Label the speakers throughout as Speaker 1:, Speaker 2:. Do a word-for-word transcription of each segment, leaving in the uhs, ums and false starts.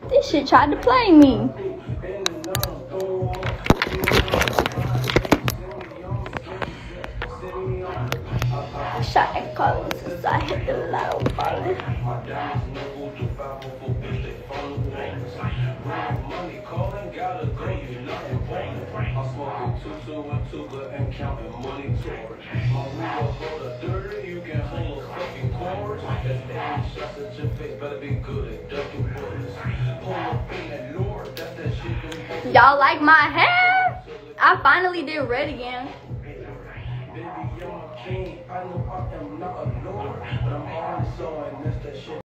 Speaker 1: This shit tried to play me. I shot at colors cause I hit the loud button. Y'all like my hair? I finally did red again. I know I am not a lord, but I'm only showing this that shit.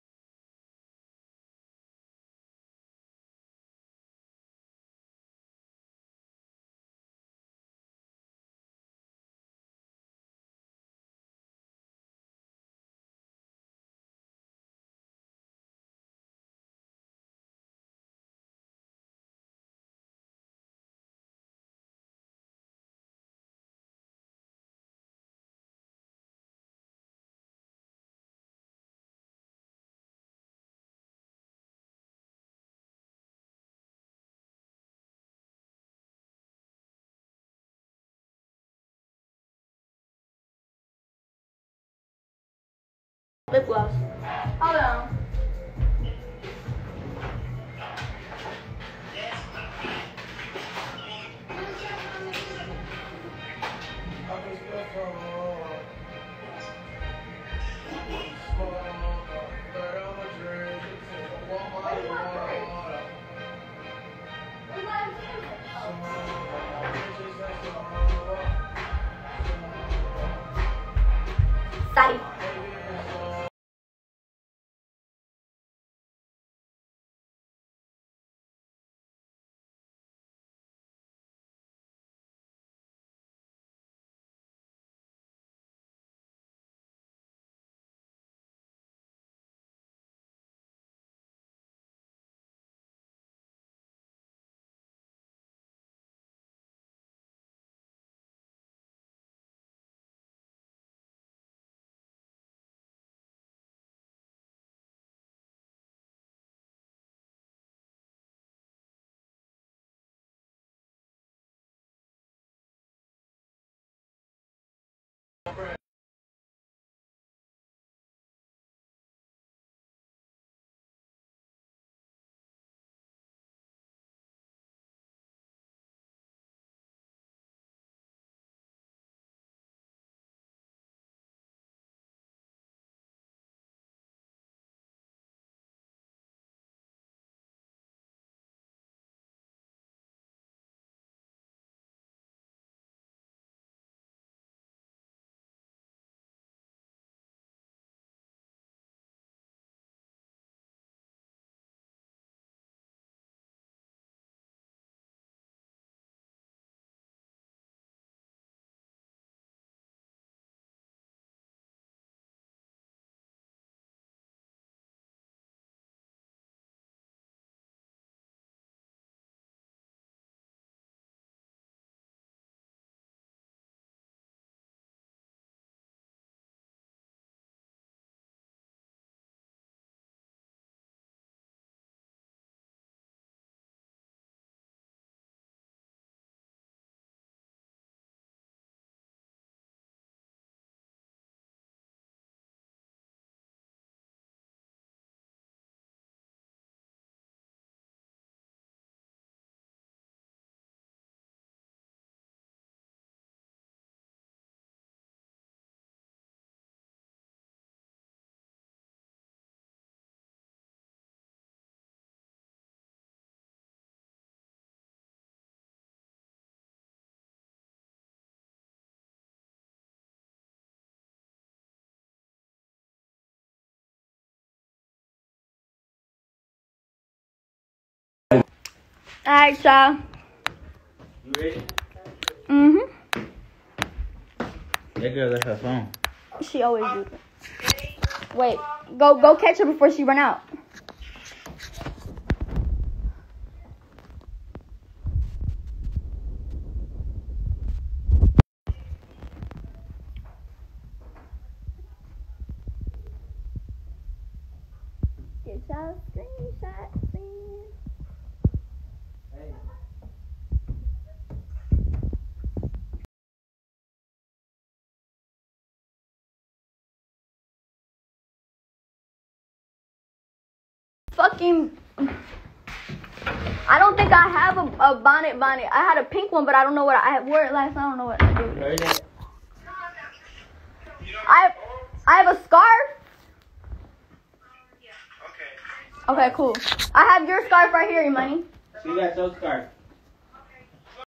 Speaker 1: Lip gloss. Hold on. Sorry. Alright, y'all.
Speaker 2: You ready?
Speaker 1: Mm-hmm.
Speaker 2: That girl left her phone.
Speaker 1: She always do that. Wait, go go catch her before she run out. Get your screenshot, please.
Speaker 2: Hey.
Speaker 1: Fucking. I don't think I have a, a bonnet bonnet. I had a pink one, but I don't know what I, I wore it last night. I don't know what I did with it.
Speaker 2: Heard it?
Speaker 1: I I have a scarf.
Speaker 3: Okay.
Speaker 1: Okay, cool. I have your scarf right here, Imani.
Speaker 2: She got your scarf.